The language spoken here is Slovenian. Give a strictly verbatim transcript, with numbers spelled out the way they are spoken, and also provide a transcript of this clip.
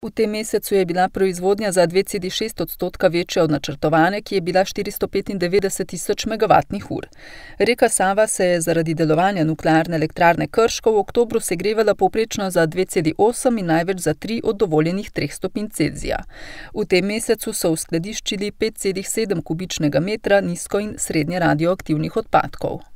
V tem mesecu je bila proizvodnja za dve celi šest odstotka večja od načrtovane, ki je bila štiristo petindevetdeset tisoč megavatnih ur. Reka Sava se je zaradi delovanja Nuklearne elektrarne Krško v oktobru segrevala povprečno za dve celi osem in največ za tri od dovoljenih treh stopinj Celzija. V tem mesecu so uskladiščili pet cela sedem kubičnega metra nizko- in srednje radioaktivnih odpadkov.